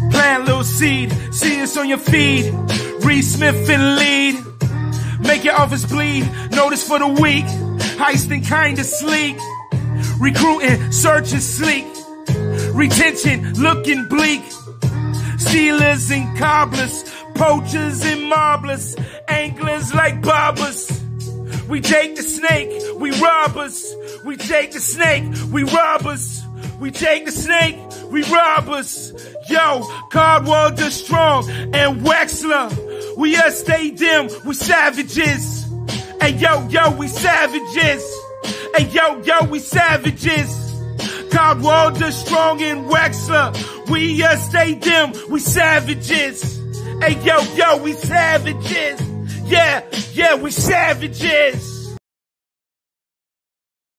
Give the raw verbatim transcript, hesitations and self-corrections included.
Plant a little seed, see us on your feed. Reed Smith and lead. Make your office bleed. Notice for the weak. Heisting kinda sleek. Recruiting, searching sleek. Retention looking bleak. Stealers and cobblers. Poachers and marblers. Anglers like bobbers. We take the snake, we robbers. We take the snake, we robbers. We take the snake, we robbers. Yo, Cardwalder Strong and Wexler. We are stay dim, we savages. Hey yo, yo, we savages. Hey yo, yo, we savages. Cardwalder Strong and Wexler. We are stay dim, we savages. Hey yo, yo, we savages. Yeah, yeah, we savages.